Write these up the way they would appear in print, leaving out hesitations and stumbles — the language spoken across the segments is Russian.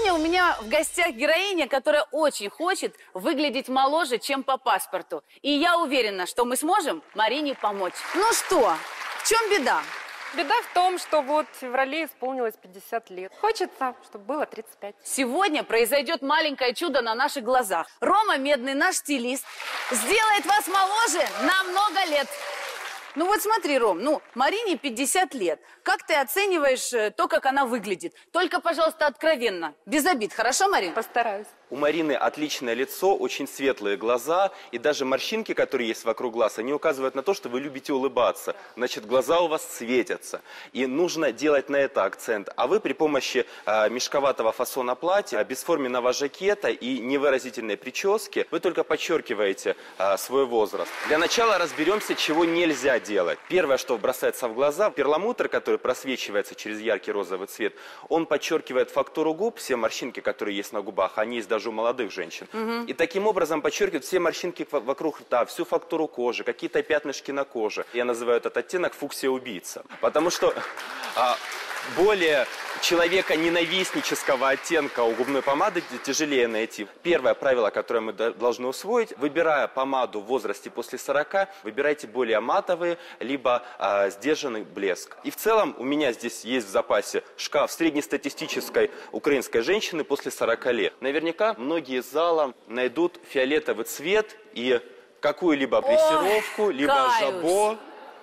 Сегодня у меня в гостях героиня, которая очень хочет выглядеть моложе, чем по паспорту. И я уверена, что мы сможем Марине помочь. Ну что, в чем беда? Беда в том, что вот в феврале исполнилось 50 лет. Хочется, чтобы было 35. Сегодня произойдет маленькое чудо на наших глазах. Рома Медный, наш стилист, сделает вас моложе на много лет. Ну вот смотри, Ром, Марине 50 лет. Как ты оцениваешь то, как она выглядит? Только, пожалуйста, откровенно, без обид, хорошо, Марин? Постараюсь. У Марины отличное лицо, очень светлые глаза, и даже морщинки, которые есть вокруг глаз, они указывают на то, что вы любите улыбаться. Значит, глаза у вас светятся, и нужно делать на это акцент. А вы при помощи мешковатого фасона платья, бесформенного жакета и невыразительной прически, вы только подчеркиваете свой возраст. Для начала разберемся, чего нельзя делать. Первое, что бросается в глаза, перламутр, который просвечивается через яркий розовый цвет, он подчеркивает фактуру губ, все морщинки, которые есть на губах, они есть даже у молодых женщин. И таким образом подчеркивает все морщинки вокруг рта, всю фактуру кожи, какие-то пятнышки на коже. Я называю этот оттенок фуксия-убийца. Потому что более человека-ненавистнического оттенка у губной помады тяжелее найти. Первое правило, которое мы должны усвоить: выбирая помаду в возрасте после 40, выбирайте более матовые, либо сдержанный блеск. И в целом у меня здесь есть в запасе шкаф среднестатистической украинской женщины после 40 лет. Наверняка многие из зала найдут фиолетовый цвет и какую-либо плессировку, либо жабо.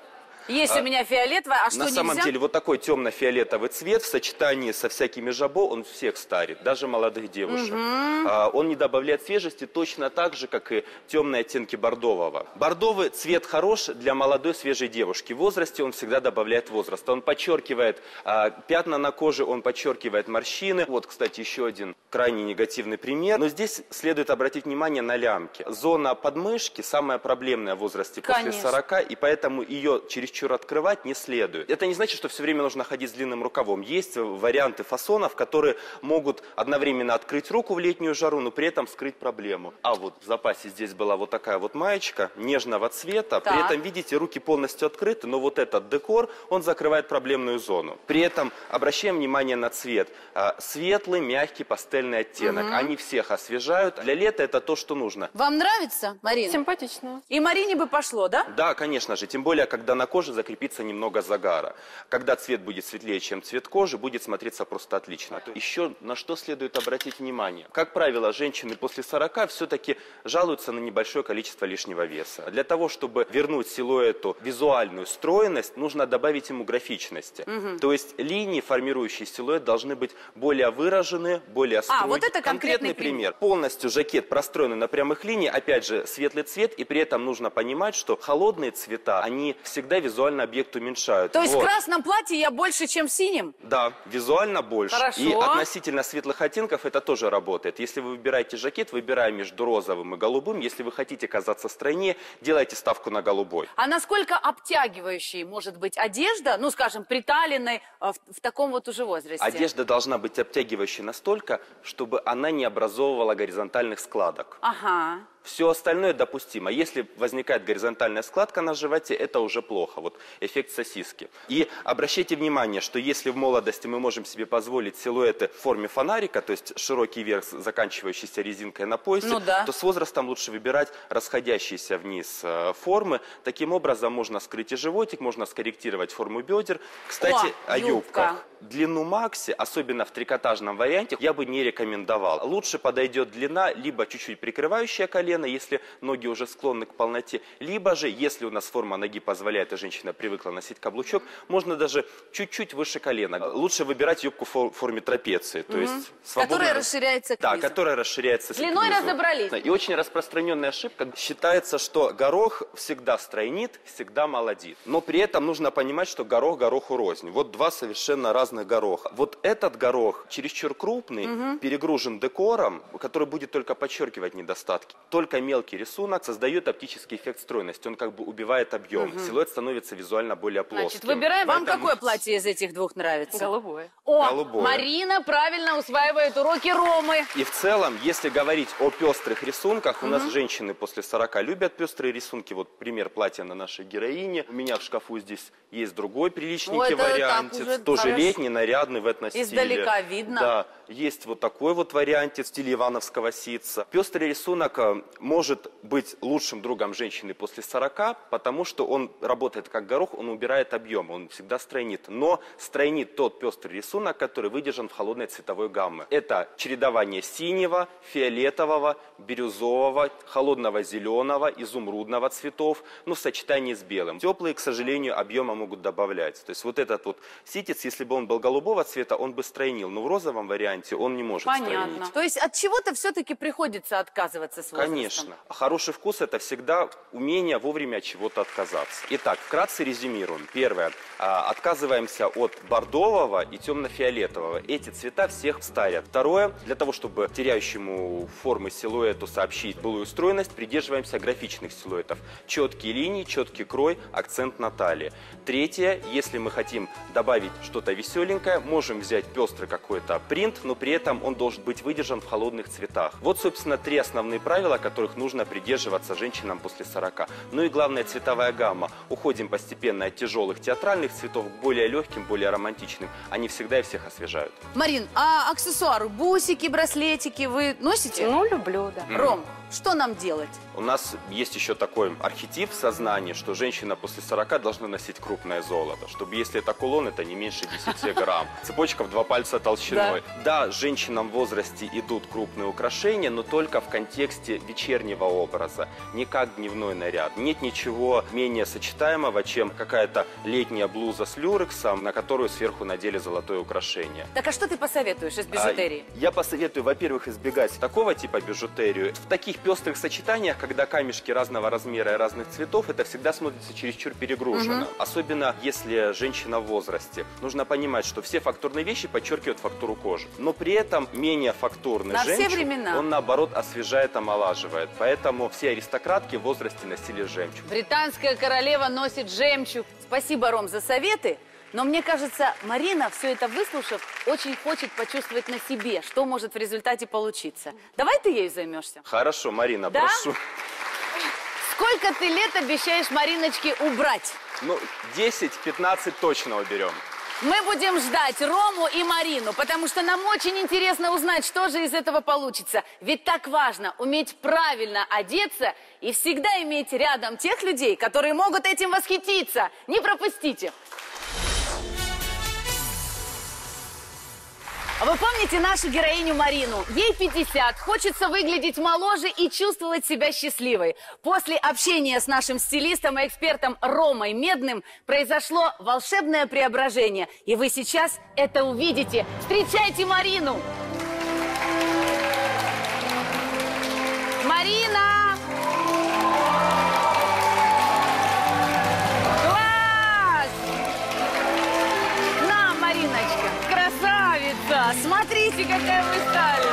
Есть у меня фиолетовая, а что На нельзя? самом деле вот такой темно-фиолетовый цвет в сочетании со всякими жабо, он всех старит, даже молодых девушек. Он не добавляет свежести точно так же, как и темные оттенки бордового. Бордовый цвет хорош для молодой свежей девушки. В возрасте он всегда добавляет возраст. Он подчеркивает пятна на коже, он подчеркивает морщины. Вот, кстати, еще один крайне негативный пример. Но здесь следует обратить внимание на лямки. Зона подмышки самая проблемная в возрасте после 40, и поэтому ее чересчур открывать не следует. Это не значит, что все время нужно ходить с длинным рукавом. Есть варианты фасонов, которые могут одновременно открыть руку в летнюю жару, но при этом скрыть проблему. А вот в запасе здесь была вот такая вот маечка нежного цвета. При этом, видите, руки полностью открыты, но вот этот декор, он закрывает проблемную зону. При этом обращаем внимание на цвет. Светлый, мягкий, пастельный оттенок. Они всех освежают. Для лета это то, что нужно. Вам нравится, Марина? Симпатично. И Марине бы пошло, да? Да, конечно же. Тем более, когда на коже закрепится немного загара. Когда цвет будет светлее, чем цвет кожи, будет смотреться просто отлично. Еще на что следует обратить внимание. Как правило, женщины после 40 все-таки жалуются на небольшое количество лишнего веса. Для того, чтобы вернуть силуэту визуальную стройность, нужно добавить ему графичности. То есть линии, формирующие силуэт, должны быть более выраженные, более строгие. Вот это конкретный пример. Полностью жакет простроенный на прямых линиях, опять же, светлый цвет, и при этом нужно понимать, что холодные цвета, они всегда визуально объект уменьшают. То есть в красном платье я больше, чем в синем? Да, визуально больше. Хорошо. И относительно светлых оттенков это тоже работает. Если вы выбираете жакет, выбирая между розовым и голубым. Если вы хотите казаться стройнее, делайте ставку на голубой. А насколько обтягивающей может быть одежда, ну, скажем, приталенной в таком вот уже возрасте? Одежда должна быть обтягивающей настолько, чтобы она не образовывала горизонтальных складок. Ага. Все остальное допустимо. Если возникает горизонтальная складка на животе, это уже плохо. Вот эффект сосиски. И обращайте внимание, что если в молодости мы можем себе позволить силуэты в форме фонарика, то есть широкий верх, заканчивающийся резинкой на поясе, то с возрастом лучше выбирать расходящиеся вниз формы. Таким образом можно скрыть и животик, можно скорректировать форму бедер. Кстати, о юбках. Длину макси, особенно в трикотажном варианте, я бы не рекомендовал. Лучше подойдет длина, либо чуть-чуть прикрывающая колено, если ноги уже склонны к полноте, либо же, если у нас форма ноги позволяет, и женщина привыкла носить каблучок, можно даже чуть-чуть выше колена. Lучше выбирать юбку в форме трапеции, то есть которая расширяется к низу. Да, которая расширяется Длиной к низу. разобрались. И очень распространенная ошибка. Считается, что горох всегда стройнит, всегда молодит. Но при этом нужно понимать, что горох гороху рознь. Вот два совершенно разных гороха. Вот этот горох чересчур крупный, перегружен декором, который будет только подчеркивать недостатки. только мелкий рисунок создает оптический эффект стройности. Он как бы убивает объем. Силуэт становится визуально более плоским. Значит, выбираем. Вам Поэтому... какое платье из этих двух нравится? Голубое. О, Голубое. Марина правильно усваивает уроки Ромы. И в целом, если говорить о пестрых рисунках, у нас женщины после 40 любят пестрые рисунки. Вот пример платья на нашей героине. У меня в шкафу здесь есть другой приличненький вариантец. Тоже хорошо. летний, нарядный в этно-стиле. Издалека видно. Да, есть вот такой вот вариантец в стиле ивановского ситца. Пестрый рисунок может быть лучшим другом женщины после 40, потому что он работает как горох, он убирает объем, он всегда стройнит. Но стройнит тот пестрый рисунок, который выдержан в холодной цветовой гамме. Это чередование синего, фиолетового, бирюзового, холодного зеленого, изумрудного цветов, ну, в сочетании с белым. Теплые, к сожалению, объема могут добавлять. То есть вот этот вот ситец, если бы он был голубого цвета, он бы стройнил. Но в розовом варианте он не может Понятно. стройнить. То есть от чего-то все-таки приходится отказываться с возрастом? Конечно. А хороший вкус – это всегда умение вовремя от чего-то отказаться. Итак, вкратце резюмируем. Первое. Отказываемся от бордового и темно-фиолетового. Эти цвета всех старят. Второе. Для того, чтобы теряющему формы силуэту сообщить былую стройность, придерживаемся графичных силуэтов. Четкие линии, четкий крой, акцент на талии. Третье. Если мы хотим добавить что-то веселенькое, можем взять пестрый какой-то принт, но при этом он должен быть выдержан в холодных цветах. Вот, собственно, 3 основные правила, которых нужно придерживаться женщинам после 40. Ну и главное, цветовая гамма. Уходим постепенно от тяжелых театральных цветов к более легким, более романтичным. Они всегда и всех освежают. Марин, а аксессуары, бусики, браслетики вы носите? Ну, люблю, да. Ром, что нам делать? У нас есть еще такой архетип в сознании, что женщина после 40 должна носить крупное золото. Чтобы, если это кулон, это не меньше 10 грамм. Цепочка в 2 пальца толщиной. Да, женщинам в возрасте идут крупные украшения, но только в контексте вечернего образа. Не как дневной наряд. Нет ничего менее сочетаемого, чем какая-то летняя блуза с люрексом, на которую сверху надели золотое украшение. Так а что ты посоветуешь из бижутерии? Я посоветую, во-первых, избегать такого типа бижутерию. В таких пестрых сочетаниях, когда камешки разного размера и разных цветов, это всегда смотрится чересчур перегружено. Особенно если женщина в возрасте. Нужно понимать, что все фактурные вещи подчеркивают фактуру кожи. Но при этом менее фактурный На все жемчуг, времена. он наоборот освежает, омолаживает. Поэтому все аристократки в возрасте носили жемчуг. Британская королева носит жемчуг. Спасибо, Ром, за советы. Но мне кажется, Марина, все это выслушав, очень хочет почувствовать на себе, что может в результате получиться. Давай ты ею займешься? Хорошо, Марина, Да? прошу. Сколько ты лет обещаешь Мариночке убрать? Ну, 10-15 точно уберем. Мы будем ждать Рому и Марину, потому что нам очень интересно узнать, что же из этого получится. Ведь так важно уметь правильно одеться и всегда иметь рядом тех людей, которые могут этим восхититься. Не пропустите. А вы помните нашу героиню Марину? Ей 50, хочется выглядеть моложе и чувствовать себя счастливой. После общения с нашим стилистом и экспертом Ромой Медным произошло волшебное преображение. И вы сейчас это увидите. Встречайте Марину! Марина! Класс! На, Мариночка, красавица! Смотрите, какая вы стали!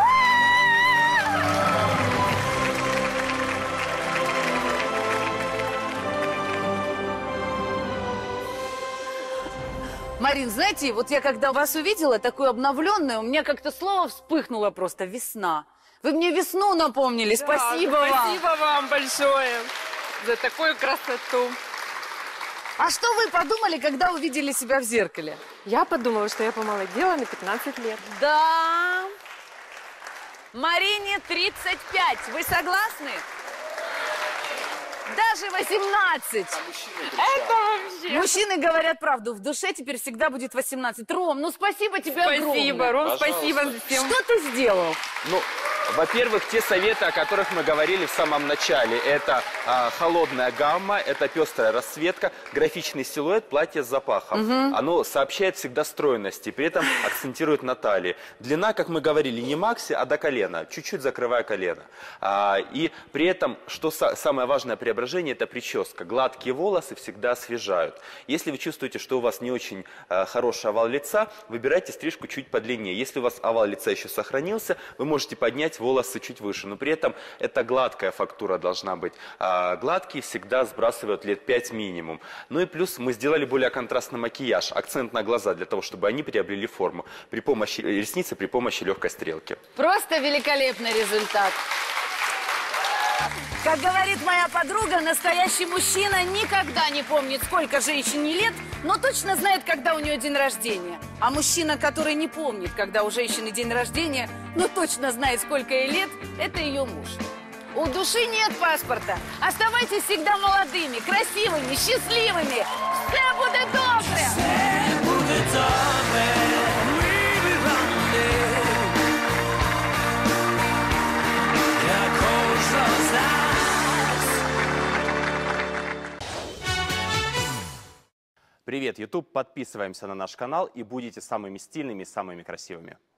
Марин, знаете, вот я когда вас увидела, такую обновленную, у меня как-то слово вспыхнуло просто — весна. Вы мне весну напомнили, Да, спасибо вам. Спасибо вам большое за такую красоту. А что вы подумали, когда увидели себя в зеркале? Я подумала, что я помолодела на 15 лет. Да. Марине 35. Вы согласны? Даже 18. Это вообще... Мужчины говорят правду. В душе теперь всегда будет 18. Ром, ну спасибо тебе огромное. Спасибо, Ром, Пожалуйста. спасибо за всем. Что ты сделал? Ну, во-первых, те советы, о которых мы говорили в самом начале. Это холодная гамма, это пестрая расцветка, графичный силуэт, платье с запахом. Оно сообщает всегда стройности, при этом акцентирует на талии. Длина, как мы говорили, не макси, а до колена, чуть-чуть закрывая колено. И при этом, что самое важное преображение, это прическа. Гладкие волосы всегда освежают. Если вы чувствуете, что у вас не очень хороший овал лица, выбирайте стрижку чуть подлиннее. Если у вас овал лица еще сохранился, вы можете поднять поднять волосы чуть выше. Но при этом это гладкая фактура должна быть. Гладкие всегда сбрасывают лет 5 минимум. Ну и плюс мы сделали более контрастный макияж, акцент на глаза, для того, чтобы они приобрели форму при помощи ресницы, при помощи легкой стрелки. Просто великолепный результат. Как говорит моя подруга, настоящий мужчина никогда не помнит, сколько женщине лет, но точно знает, когда у нее день рождения. А мужчина, который не помнит, когда у женщины день рождения, но точно знает, сколько ей лет, это ее муж. У души нет паспорта. Оставайтесь всегда молодыми, красивыми, счастливыми. Все будет добре! Все будет добре! Привет, YouTube! Подписываемся на наш канал и будете самыми стильными и самыми красивыми.